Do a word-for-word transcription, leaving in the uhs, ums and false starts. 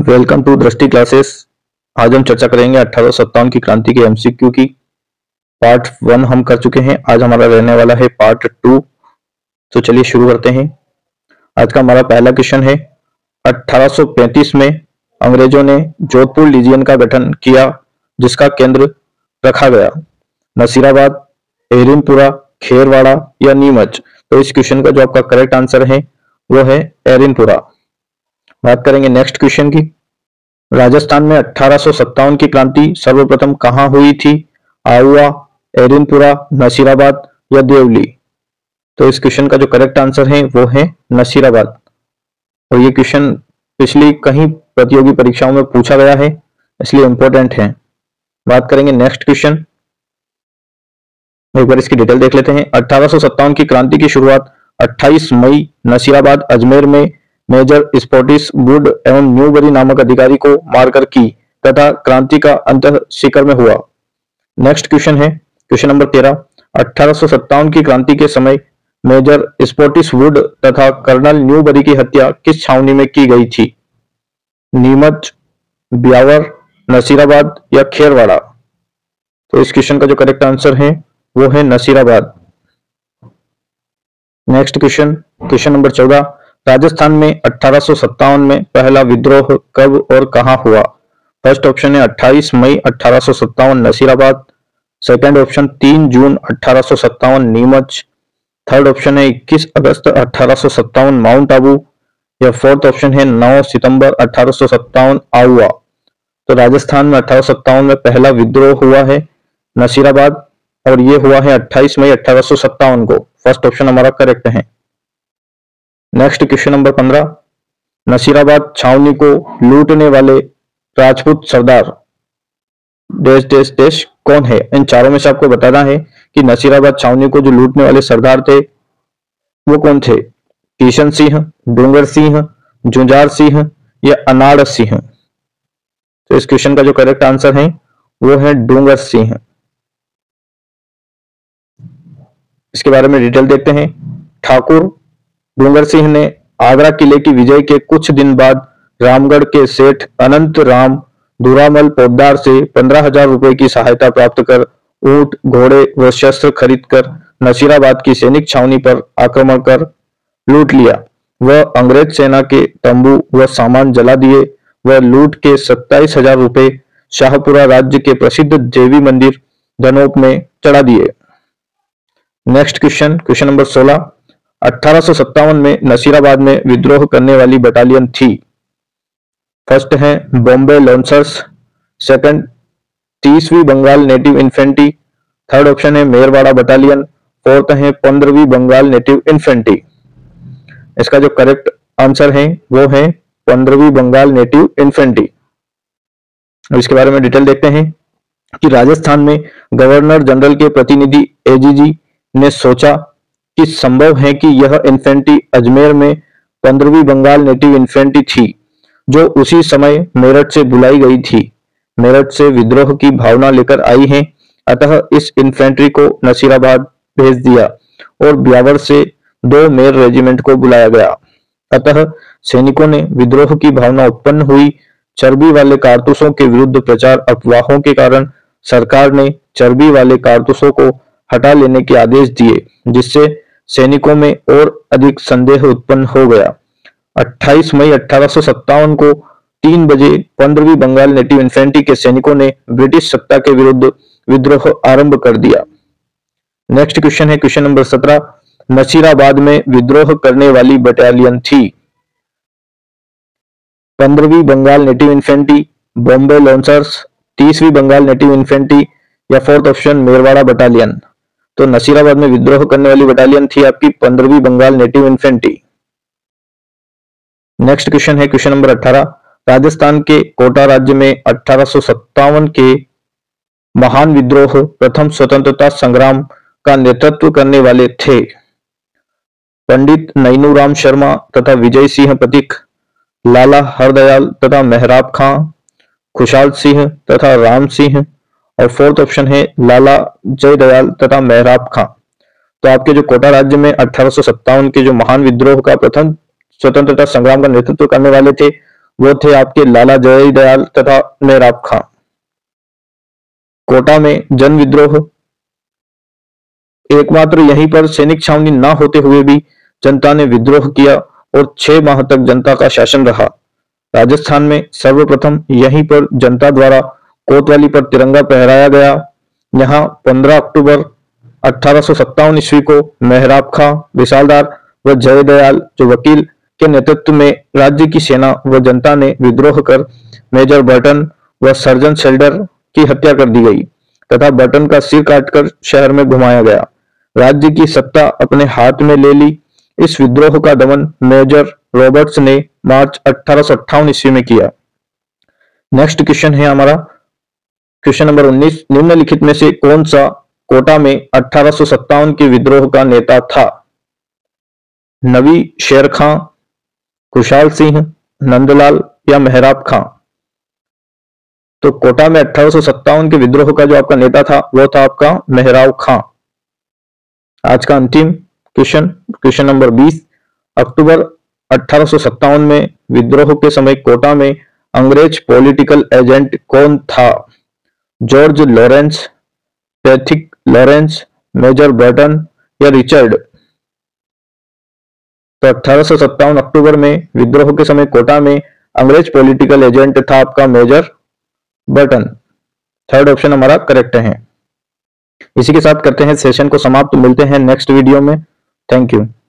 Welcome to दृष्टि classes. आज हम चर्चा करेंगे अठारह सौ सत्तावन की क्रांति के एमसीक्यू की। पार्ट वन हम कर चुके हैं, आज हमारा रहने वाला है पार्ट टू। तो चलिए शुरू करते हैं। आज का हमारा पहला क्वेश्चन है, अठारह सौ पैंतीस में अंग्रेजों ने जोधपुर लीजियन का गठन किया जिसका केंद्र रखा गया, नसीराबाद, एरिनपुरा, खेरवाड़ा या नीमच। तो इस क्वेश्चन का जो आपका करेक्ट आंसर है वो है एरिनपुरा। बात करेंगे नेक्स्ट क्वेश्चन की। राजस्थान में अठारह सौ सत्तावन की क्रांति सर्वप्रथम कहां हुई थी? आहुआ, एरिनपुरा, नसीराबाद या देवली। तो इस क्वेश्चन का जो करेक्ट आंसर है वो है नसीराबाद। और ये क्वेश्चन पिछली कई प्रतियोगी परीक्षाओं में पूछा गया है, इसलिए इंपॉर्टेंट है। बात करेंगे नेक्स्ट क्वेश्चन, एक बार इसकी डिटेल देख लेते हैं। अठारह सौ सत्तावन की क्रांति की शुरुआत अट्ठाईस मई नसीराबाद अजमेर में मेजर स्पॉटिस वुड एवं न्यूबरी नामक अधिकारी को मारकर की तथा क्रांति का अंत शिखर में हुआ। नेक्स्ट क्वेश्चन है क्वेश्चन नंबर तेरह, अठारह सौ सत्तावन की क्रांति के समय मेजर स्पॉटिस वुड तथा कर्नल न्यूबरी की हत्या किस छावनी में की गई थी? नीमच, ब्यावर, नसीराबाद या खेरवाड़ा। तो इस क्वेश्चन का जो करेक्ट आंसर है वो है Nasirabad. Next question question number चौदह, राजस्थान में अठारह सौ सत्तावन में पहला विद्रोह कब और कहां हुआ? फर्स्ट ऑप्शन है अट्ठाईस मई अठारह सौ सत्तावन नसीराबाद, सेकंड ऑप्शन तीन जून अठारह सौ सत्तावन नीमच, थर्ड ऑप्शन है इक्कीस अगस्त अठारह सौ सत्तावन माउंट आबू या फोर्थ ऑप्शन है नौ सितंबर अठारह सौ सत्तावन आहुआ। तो राजस्थान में अठारह सौ सत्तावन में पहला विद्रोह हुआ है नसीराबाद और ये हुआ है अट्ठाईस मई अठारह सौ सत्तावन को। फर्स्ट ऑप्शन हमारा करेक्ट है। नेक्स्ट क्वेश्चन नंबर पंद्रह, नसीराबाद छावनी को लूटने वाले राजपूत सरदार देश देश देश कौन है? इन चारों में से आपको बताना है कि नसीराबाद छावनी को जो लूटने वाले सरदार थे वो कौन थे? किशन सिंह, डूंगर सिंह, जुंजार सिंह या अनाड़ सिंह। तो इस क्वेश्चन का जो करेक्ट आंसर है वो है डूंगर सिंह। इसके बारे में डिटेल देखते हैं। ठाकुर डूंगर सिंह ने आगरा किले की विजय के कुछ दिन बाद रामगढ़ के सेठ अनंत राम दुरामल पोद्दार से पंद्रह हजार रुपए की सहायता प्राप्त कर ऊंट, घोड़े व शस्त्र खरीदकर नसीराबाद की सैनिक छावनी पर आक्रमण कर लूट लिया। वह अंग्रेज सेना के तंबू व सामान जला दिए। वह लूट के सत्ताईस हजार रुपए शाहपुरा राज्य के प्रसिद्ध देवी मंदिर धनोप में चढ़ा दिए। नेक्स्ट क्वेश्चन क्वेश्चन नंबर सोलह, अठारह सौ सत्तावन में नसीराबाद में विद्रोह करने वाली बटालियन थी। फर्स्ट है बॉम्बे लॉन्सर्स, सेकंड तीसवीं Bengal native infantry, third option है मेरवाड़ा बटालियन, फोर्थ है पंद्रहवीं बंगाल नेटिव इन्फेंट्री। इसका जो करेक्ट आंसर है वो है पंद्रहवीं बंगाल नेटिव इन्फेंट्री। इसके बारे में डिटेल देखते हैं कि राजस्थान में गवर्नर जनरल के प्रतिनिधि एजीजी ने सोचा कि संभव है कि यह इन्फेंट्री अजमेर में पंद्रहवीं बंगाल नेटिव इन्फेंट्री थी जो उसी समय मेरठ से बुलाई गई थी। मेरठ से विद्रोह की भावना लेकर आई है, अतः इस इन्फेंट्री को नसीराबाद भेज दिया और ब्यावर से दो मेर रेजिमेंट को बुलाया गया। अतः सैनिकों ने विद्रोह की भावना उत्पन्न हुई। चर्बी वाले कारतूसों के विरुद्ध प्रचार अफवाहों के कारण सरकार ने चर्बी वाले कारतूसों को हटा लेने के आदेश दिए, जिससे सैनिकों में और अधिक संदेह उत्पन्न हो गया। अट्ठाईस मई अठारह सौ सत्तावन को तीन बजे पंद्रहवीं बंगाल नेटिव इन्फेंट्री के सैनिकों ने ब्रिटिश सत्ता के विरुद्ध विद्रोह आरंभ कर दिया। नेक्स्ट क्वेश्चन है क्वेश्चन नंबर सत्रह, नसीराबाद में विद्रोह करने वाली बटालियन थी। पंद्रहवीं Bengal native infantry, Bombay lancers, तीसवीं बंगाल नेटिव इन्फेंट्री या फोर्थ ऑप्शन मेरवाड़ा बटालियन। तो नसीराबाद में विद्रोह करने वाली बटालियन थी आपकी पंद्रहवीं Bengal native infantry. Next question है क्वेश्चन नंबर अठारह, राजस्थान के कोटा राज्य में अठारह सौ सत्तावन के महान विद्रोह प्रथम स्वतंत्रता संग्राम का नेतृत्व करने वाले थे। पंडित नैनूराम शर्मा तथा विजय सिंह प्रतीक, लाला हरदयाल तथा मेहराब खां, खुशाल सिंह तथा राम सिंह और फोर्थ ऑप्शन है लाला जयदयाल तथा मेहराब खां। तो आपके जो कोटा राज्य में अठारह सौ सत्तावन के जो महान विद्रोह का प्रथम स्वतंत्रता संग्राम का नेतृत्व करने वाले थे वो थे आपके लाला जयदयाल तथा मेहराब खां। कोटा में जन विद्रोह, एकमात्र यहीं पर सैनिक छावनी न होते हुए भी जनता ने विद्रोह किया और छह माह तक जनता का शासन रहा। राजस्थान में सर्वप्रथम यहीं पर जनता द्वारा कोतवाली पर तिरंगा फहराया गया। यहाँ पंद्रह अक्टूबर अठारह सौ सत्तावन ईस्वी को मेहराब खां, विशालदार व जयदयाल जो वकील के नेतृत्व में राज्य की सेना व जनता ने विद्रोह कर मेजर बर्टन व सर्जन शेल्डर की हत्या कर दी गई तथा बर्टन का सिर काटकर शहर में घुमाया गया। राज्य की सत्ता अपने हाथ में ले ली। इस विद्रोह का दमन मेजर रॉबर्ट्स ने मार्च अठारह सौ अट्ठावन ईस्वी में किया। नेक्स्ट क्वेश्चन है हमारा क्वेश्चन नंबर उन्नीस, निम्नलिखित में से कौन सा कोटा में अठारह सौ सत्तावन के विद्रोह का नेता था? नवी शेर खां, खुशहाल सिंह, नंदलाल या मेहराब खां? तो कोटा में अठारह सौ सत्तावन के विद्रोह का जो आपका नेता था वो था आपका मेहराब खां। आज का अंतिम क्वेश्चन क्वेश्चन नंबर बीस, अक्टूबर अठारह सौ सत्तावन में विद्रोह के समय कोटा में अंग्रेज पॉलिटिकल एजेंट कौन था? George Lawrence, Pethick Lawrence, major Burton या रिचर्ड? तो अठारह सौ सत्तावन अक्टूबर में विद्रोह के समय कोटा में अंग्रेज पॉलिटिकल एजेंट था आपका मेजर बर्टन। थर्ड ऑप्शन हमारा करेक्ट है। इसी के साथ करते हैं सेशन को समाप्त। मिलते हैं नेक्स्ट वीडियो में। Thank you.